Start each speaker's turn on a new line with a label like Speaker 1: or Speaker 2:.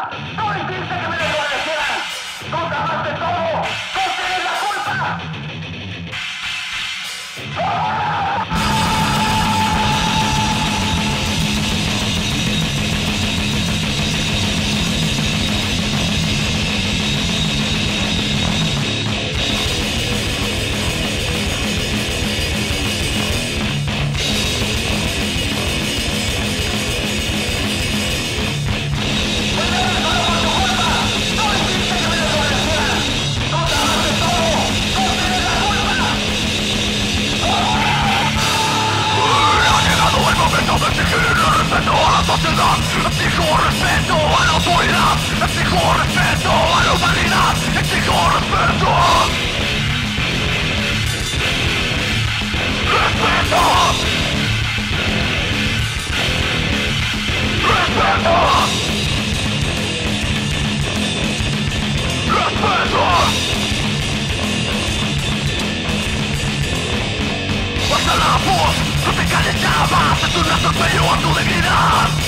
Speaker 1: culpa! ¡No hiciste que me desobedecieran! ¡Tú tragaste todo! ¡Tú tienes la culpa!
Speaker 2: Exijo respeto a la autoridad, exijo respeto a la humanidad, exijo respeto. Respeto. Respeto. Respeto. Baja la voz, no te calles ya más, es un atropello a tu dignidad.